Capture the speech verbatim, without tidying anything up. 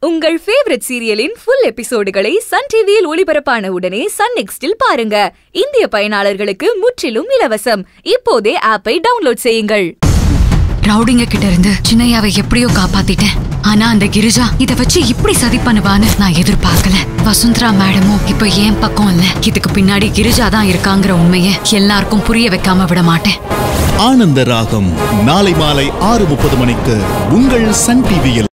உங்கள் ஃபேவரட் சீரியலின் ஃபுல் எபிசோடுகளை சன் டிவியில் ஒளிபரப்பான உடனே சன் நெக்ஸ்டில் பாருங்க. இந்திய பயனாளர்களுக்கு முற்றிலும் இலவசம். இப்போதே ஆப்பை டவுன்லோட் செய்யுங்கள். ரவுடிங்க கிட்ட இருந்து சின்னையாவை எப்படியோ காப்பாத்திட்டேன். ஆனா அந்த கிரிஜா இத வச்சு இப்படி சதி பண்ணுவான்னு நான் எதிர்பார்க்கல. வசுந்தரா மேடமும் இப்ப ஏன் பக்கம் இல்ல. இதுக்கு பின்னாடி கிரிஜா தான் இருக்காங்கிற உண்மையை எல்லாருக்கும் புரிய வைக்காம விட மாட்டேன். ஆனந்த ராகம் நாளை மாலை ஆறு முப்பது மணிக்கு உங்கள் சன் டிவியில்.